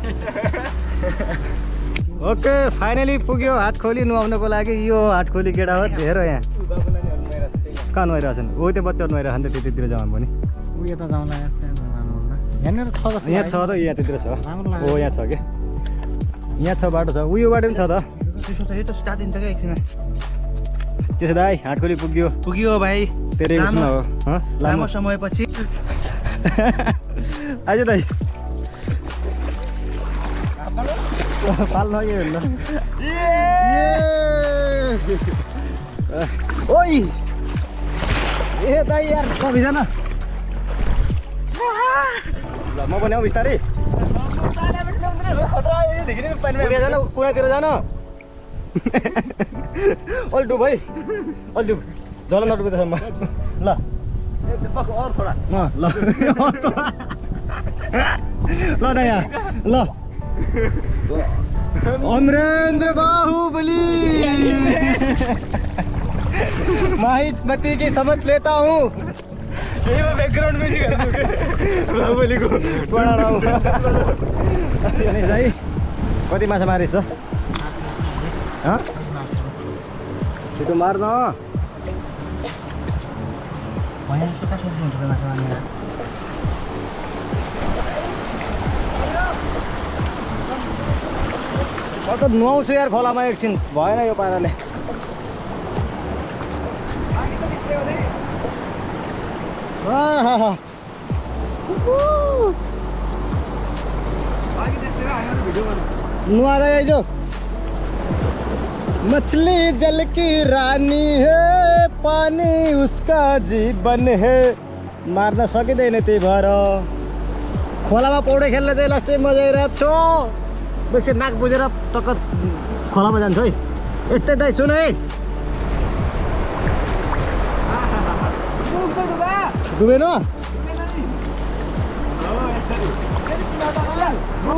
Okay finally पुग्यो हाटखोली नुहाउनको लागि। यो हाटखोली केटा हो हेर यहाँ कहाँ नुहाइरहेको छन्। ओ त्यो बच्चा नुहाइरहेको नि त त्यतिर जाउँ पनि यहाँ छ त यहाँ त्यतिर छ। ओ यहाँ छ क्या यहाँ छ बाटो छ उयो बाटो पनि छ त स्टार्टिङ छ क्या एकछिनमा। त्यसो दाइ हाटखोली पुग्यो भाइ तेरै उसमा हो लामो समयपछि आइज दाइ पाल्न के भन्नु ओइ ए दाइ यार कभिजान ल म पनि आऊ बिस्तारै जान कुनातिर जान अल्टु भाइ अल्टु जल नटुको त्यसमा ल ल ल नयाँ ल अमरेन्द्र बाहुबली माहिष्मती की समझ लेता हूँ बैकग्राउंड म्यूजिक बाहुबली को कति माछा मारिस् त छिटो मार्न म त नुहाउँछु यार खोलामा एकछिन भएन यो पाराले। नुहाएर आइज मछली जल की रानी है पानी उसका जीवन है मार्न सकिँदैन त्यही भएर खोलामा पौडी खेल्न चाहिँ लास्टै मजा आइरहेको छ। बेसी नाक बुझेर टक्क खोलामा जान्छ है यस्तै दाइ सुन है डुबेन 2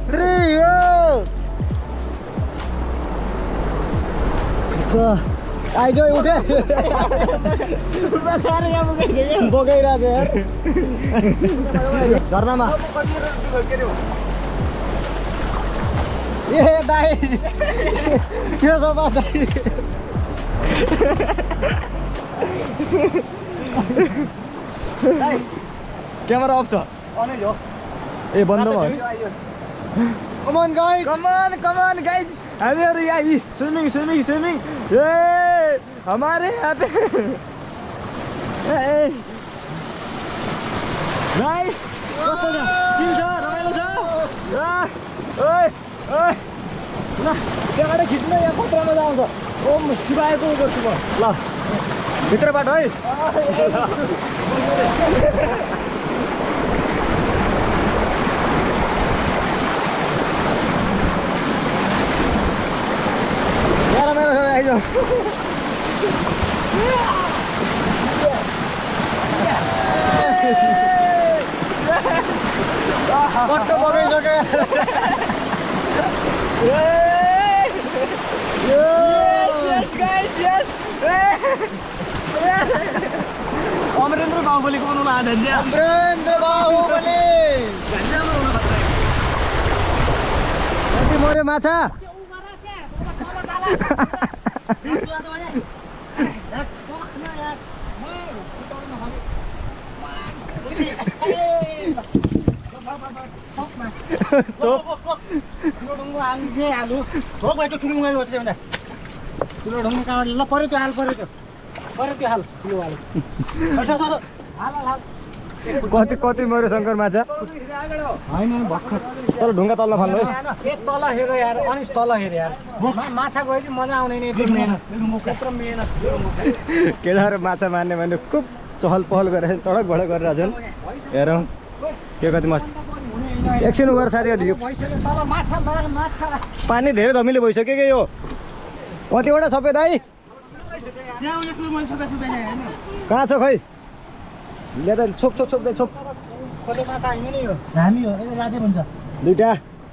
3 आइज उठे बोकाइरहेको छ यार झर्नामा ए दाइ के छ बा दाइ क्यामेरा अफ छ अनै हो ए बन्द भयो कम अन गाइज हामीहरु यहाँ स्विमिङ ए हमारे यहाँ पे ए भाइ कस्तो छ चिन्छ रमाइलो छ ओइ ओइ ल त्यहाँबाट खिच्न यहाँ खतरामा जान्छ ओम शिवायको गर्छु म ल भित्रबाट है यहाँ रमाइलो छ आइज कट्टो बगाइसक्यो अमरेन्द्र बाहुबलीको बनाउनु आधा अमरेन्द्र बाहुबली कति मर्यो माछा कति मर्यो शङ्कर माछा होइन भर्खर तर ढुङ्गा तल्ला फाल्नु एक तल हेर यार अनि तल हेर यार माछा गएपछि मजा आउने नि केटाहरू माछा मार्ने भने खुब चहल पहल गरेर तडक भडक गरिरहेको छन् हेरौँ के कति माछा एकछिन गएर साथीहरू यो पानी धेरै धमिलो भइसक्यो कि यो कतिवटा सबै दाइ कहाँ छ खै ल्यादा छोप हामी हो राधे भन्छ दुईटा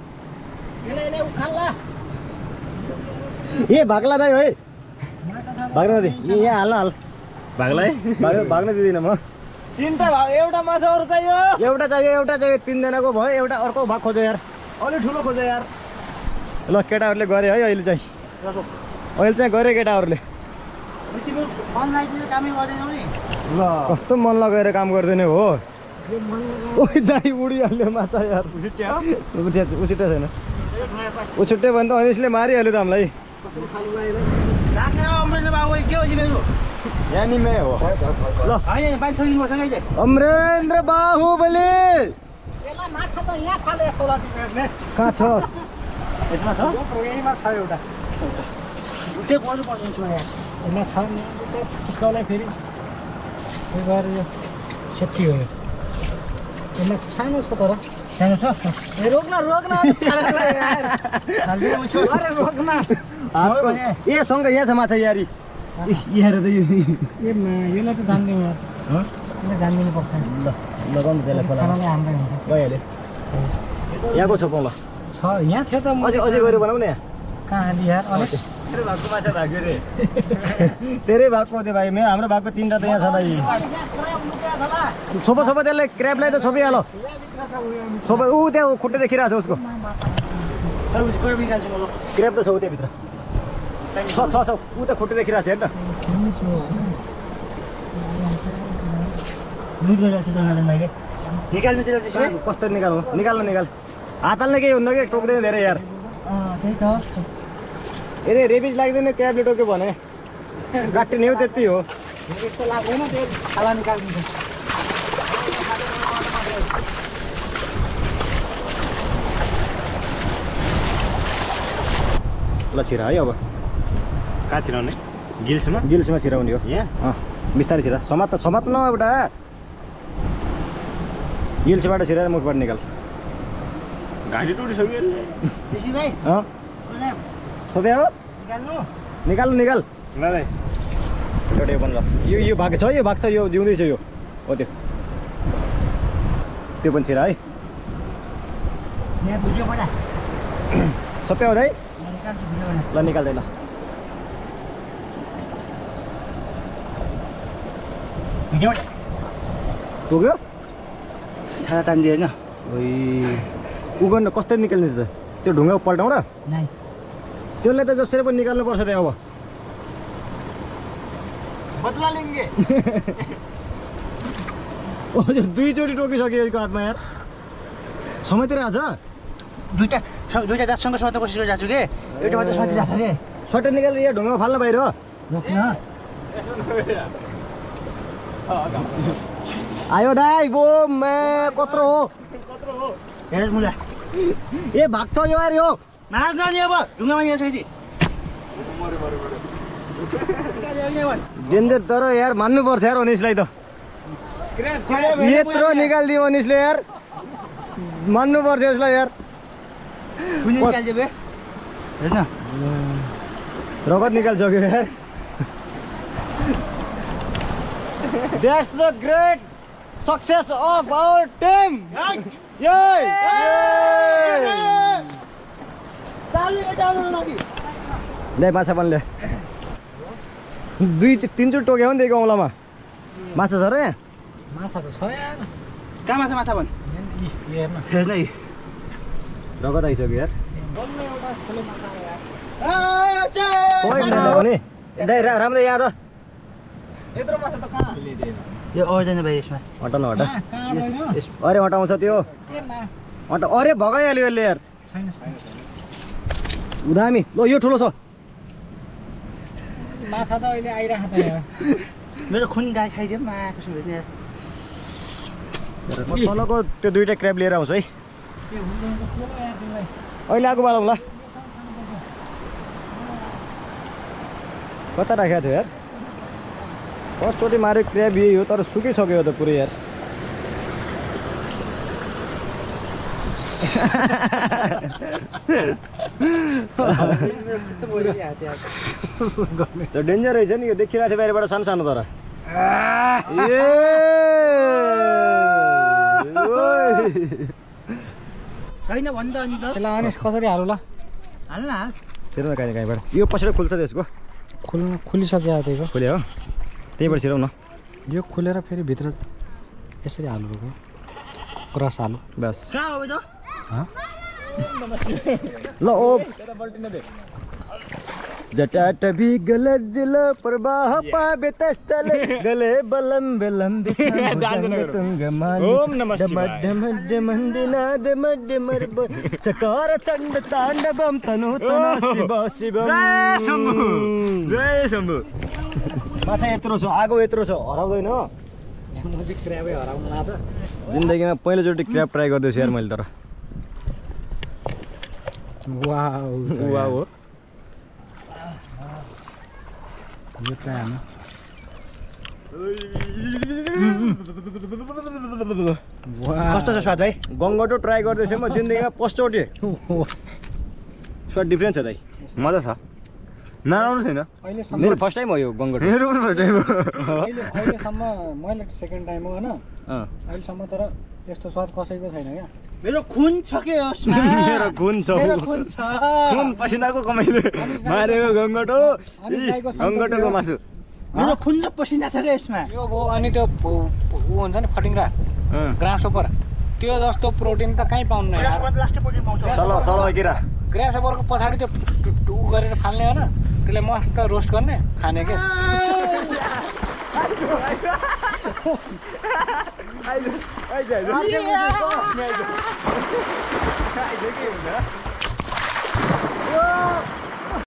ए भाग्ला दाइ है भाग्न दि यहाँ हाल भाग्ला है भाग्न दिँदिनँ म तीनटा भाग एउटा माछा अरू चाहियो एउटा चाहियो 3 जनाको भयो एउटा अर्को भाग खोज्यो यार अलि ठुलो खोज यार ल केटाहरूले गरे है अहिले चाहिँ गरे केटाहरूले ल कस्तो मन लगाएर काम गर्दैन हो ओइ दाइ उडिहाल्यो माछा यार उछिट्या छैन उछुट्यो भने त अनिसले मारिहाल्यो त हामीलाई यहाँ नि मे हो ल अमरेन्द्र बाहुबली कहाँ छ यसमा छ यहीमा छ एउटा त्यो गर्नु पर्छ यसमा छ त्यसलाई फेरि यो गरेर यो सेफ्टी हो यसमा सानो छ तर सानो छ ए रोक्न अरे रोक्न ए सँग यहाँ छ माछा यारी यहाँ त यसलाई त जान्दिउँ यार यसलाई जानिदिनु पर्छ ल लगाउनु त्यसलाई खोला हाम्रै हुन्छ गइहाल्यो यहाँको छ पाउला छ यहाँ थियो त अझै गएर बनाऊ न यहाँ कहाँ अलि यार अलिक तेरो भागको माछा भाग्यो रे तेरै भागको त्यो भाइ मेरो हाम्रो भागको 3टा त यहाँ छ दाइ छोपो त्यसलाई क्र्याबलाई त छोपिहाल छोपो ऊ त्यहाँ खुट्टा देखिरहेको छ उसको क्र्याब त छ ऊ त्यहाँभित्र छ ऊ त खुट्टा देखिरहेको छ हेर्न कस्तो निकाल्नु हात हाल्ने केही हुन्न कि टोक्दैन धेरै यार त्यही त ए रेबिज लाग्दैन क्याबले टोक्यो भने गाँटिने हो त्यति हो यस्तो लाग्दैन त्यो छाला निकालिदिन्छ ल छिरा है अब कहाँ छिराउने गिल्समा छिराउने हो यहाँ बिस्तारै छिरा समात न एउटा गिल्सबाट छिराएर मुखबाट निकाल घाँटी टुटिसक्यो सोध्या हो निकाल ल दाइ एउटा बन्द यो भाग छ यो जिउँदैछ यो हो त्यो पनि छिरा है सबै हो है ल निकाल्दै ल टोक्यो छाला तान्दियो होइन ऊ गर्नु कस्तै निकाल्ने त त्यो ढुङ्गा पल्टाउँ र त्यसलाई त जसरी पनि निकाल्नु पर्छ त्यहाँ अब बदला लिङ्गे हजुर 2 चोटि टोकिसक्यो यसको हातमा यार समातेर आछ दुईटा जातसँग समात्न कोसिस गरिरहेको छु कि एउटा मात्र समातिरहेको छ कि सट्टै निकालेर यहाँ ढुङ्गा फाल्न बाहिर रोक्न आयो दाइ बो कत्रो हो हेर मुला ए भाग्छ यो यार यो मार जाने अब ढुङ्गामा यहाँ छैछि डेन्जर तर यार मान्नुपर्छ यार अनिसलाई त यत्रो निकालिदियो अनिसले यार मान्नुपर्छ यसलाई यार कुनै निकाल्छ बे हेर्न रगत निकाल्छ यार That's the great success of our team. Yay! ले माछा पनि ले 2-3 चोटि टोक्यो नि दिएको औँलामा माछा छ र यहाँ माछा त छ यार कहाँ माछा भन् हेर्न है रगत आइसक्यो यार राम्रै याद यत्रो माछा त कहाँ यो अर्दैन भाइ यसमा हटा अरे हटाउँछ त्यो अरे भगाइहाल्यो यसले यार उदामी ल यो ठुलो छ माछा त अहिले आइरहेको छ यार मेरो खुन गाई खाइदियो माको छु यार तलको त्यो 2टा क्र्याब लिएर आउँछ है अहिले आएको बालौँ ल कता राखेको थियो यार फर्स्टचोटि मारेको क्र्याब यही हो तर सुकिसक्यो त पुरै यार त्यो डेन्जर रहेछ नि यो देखिरहेको थियो बाहिरबाट सानो सानो तर छैन भन् त अनि त त्यसलाई अनिस कसरी हालौँ ल हाल्नु न छिरौँ न कहीँबाट यो पछाडि खुल्छ त्यसको खुलिसक्यो त्यहीको खुल्यो हो त्यहीँबाट छिरौँ न यो खुलेर फेरि भित्र यसरी हाल्नु क्रस हाल्नु बस कहाँ हो त ल ओ जटाट भी गलत जिल प्रवाह पावे तस्तले गले बलम बेलम तुंग मान ओम नमः शिवाय डम डम दिना दम डमर चकार चंड तांडवम तनु तना शिव शिवम जय शम्भु माछा यत्रो छ आगो यत्रो छ हराउँदैन म चाहिँ क्र्याबै हराउन लाग्छ जिन्दगीमा पहिलोचोटि क्र्याब ट्राई गर्दैछु यार मैले तर वाउ वाउ हो यो ट्राई हाल्नु कस्तो छ स्वाद भाइ गङ्गटो ट्राई गर्दैछु म जिन्दगीमा फर्स्टचोटि स्वाद डिफ्रेन्स छ दाइ मजा छ नराम्रो छैन अहिलेसम्म मेरो फर्स्ट टाइम हो यो गङ्गटो मेरो पनि फर्स्ट टाइम हो अहिलेसम्म मैले सेकेन्ड टाइम हो होइन अहिलेसम्म तर त्यस्तो स्वाद कसैको छैन क्या मेरो खुन छ के यसमा मेरो खुन छ खुन पसिनाको कमाइले मारेको गङ्गटो गङ्गटोको मासु मेरो खुन र पसिना छ क्या यसमा यो भयो अनि त्यो ऊ हुन्छ नि फटिङ्ग्रा ग्रासोपर त्यो जस्तो प्रोटिन त कहीँ पाउनु ग्रासोपरको पछाडि त्यो ऊ गरेर फाल्ने होइन त्यसलाई मस्त रोस्ट गर्ने खाने के आइज